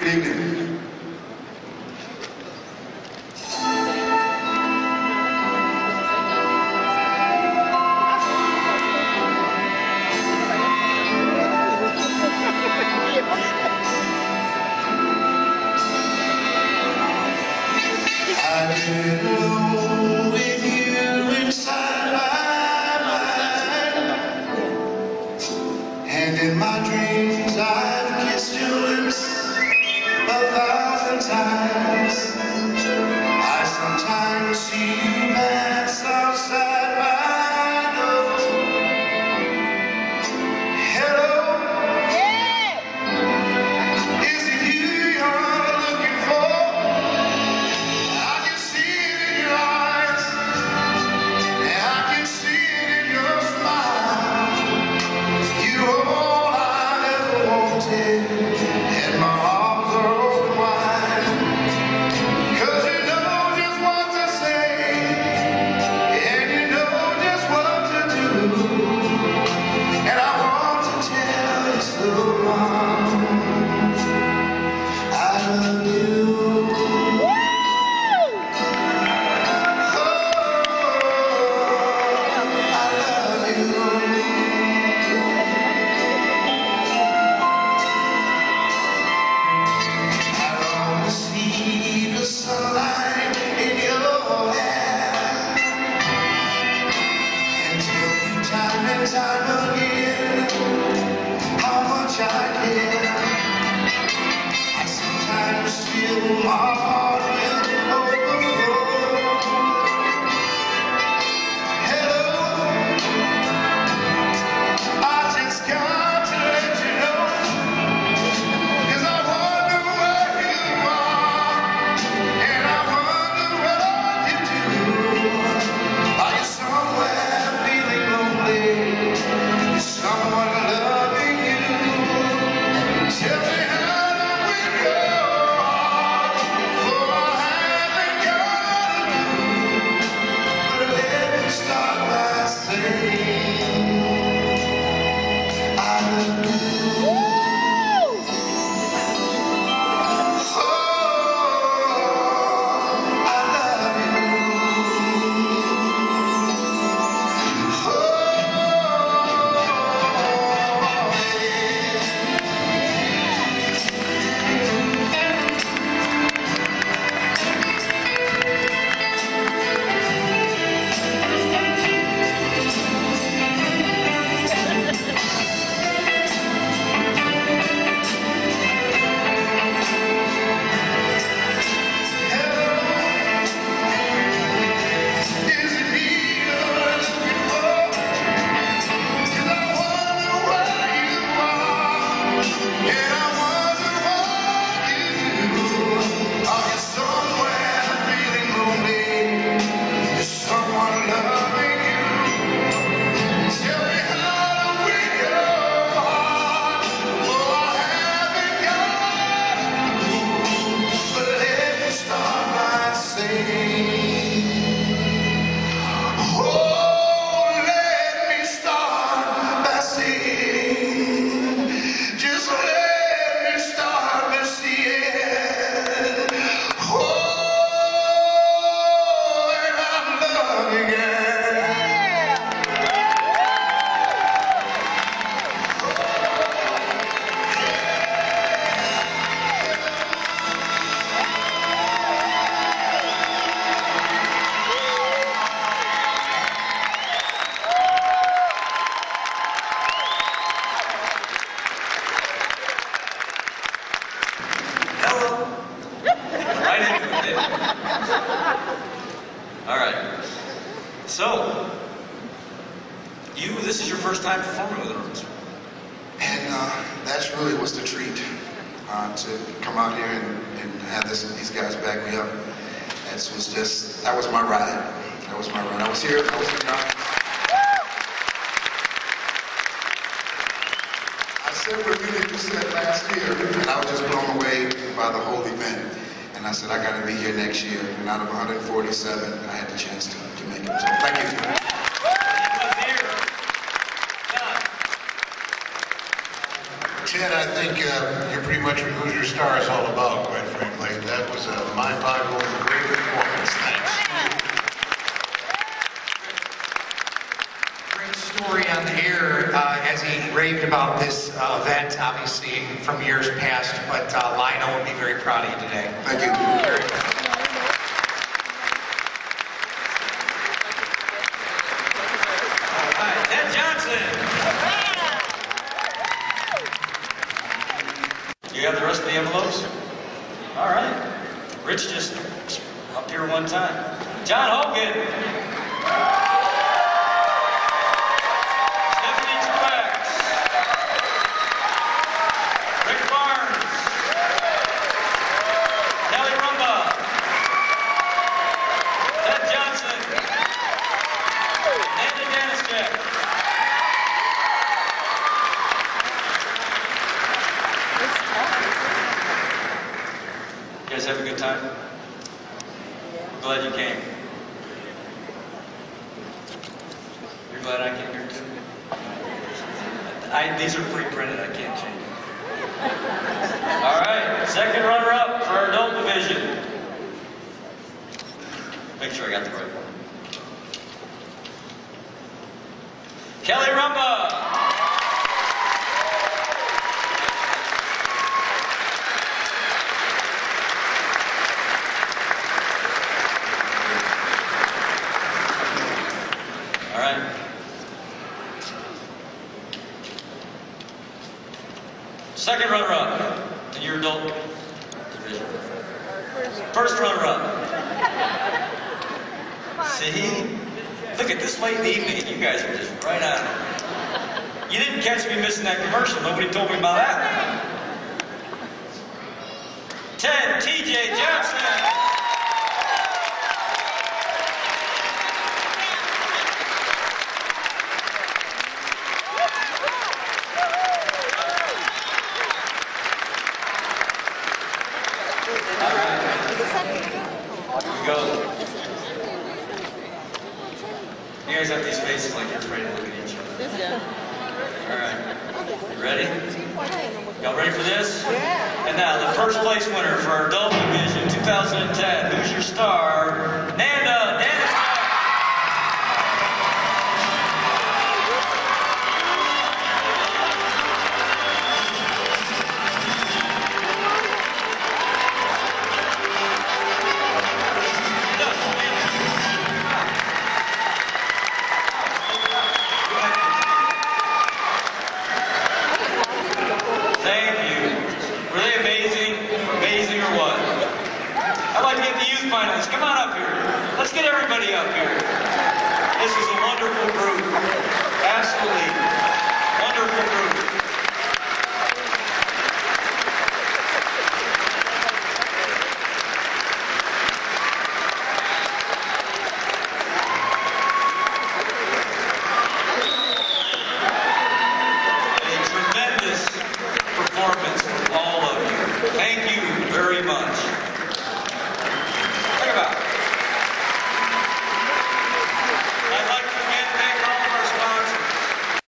Good evening. I've been alone with you inside my mind, and in my dreams I've kissed your lips 1,000 times. I sometimes see you pass outside my door. Hello, is it you you're looking for? I can see it in your eyes, and I can see it in your smile. You're all I ever wanted, and my arms are open wide. 'Cause you know just what to say, and you know just what to do. And I want to tell you so long, I love you. Time again, how much I care. I sometimes feel my heart will overflow. Hello, I just got to let you know, 'cause I wonder where you are, and I wonder what you do. Are you somewhere feeling lonely? Someone loving you? Tell me how to win your heart, for I haven't got a clue. But let me start by saying I love you. Oh, I love you. All right. So, this is your first time performing with an orchestra. And that's really what's the treat, to come out here and have these guys back me up. That was my ride. That was my ride. I was here. I said what you said last year, and I was just blown away by the whole event. And I said, I got to be here next year. And out of 147, I had the chance to make it. So thank you. Ted, I think you're pretty much what Who's Your Star is all about, quite frankly. That was a mind-boggling, great performance. Thanks. Great story on the air as he raved about this event, obviously from years past, but Lionel would be very proud of you today. Thank you. Ted Johnson. You have the rest of the envelopes? All right. Rich just up here one time. John Hogan. Stephanie Truex. Rick Barnes. Kelly Rumba. Ted Johnson. Nanda Danischek. You guys have a good time? I'm glad you came. You're glad I came here too? These are pre-printed, I can't change them. All right, second runner-up for our adult division. Make sure I got the right one. Kelly Rumba. All right. Second runner-up in your adult division. First runner-up. See? Look at this late in the evening and you guys are just right on it. You didn't catch me missing that commercial. Nobody told me about that. Ted T.J. Johnson. Go. You guys have these faces like you're afraid to look at each other. All right. You ready? Y'all ready for this? Yeah. And now the first place winner for our adult division 2010. Who's Your Star? Nanda Danischek. Amazing or what? I'd like to get the youth finalists. Come on up here. Let's get everybody up here. This is a wonderful group. Absolutely wonderful group.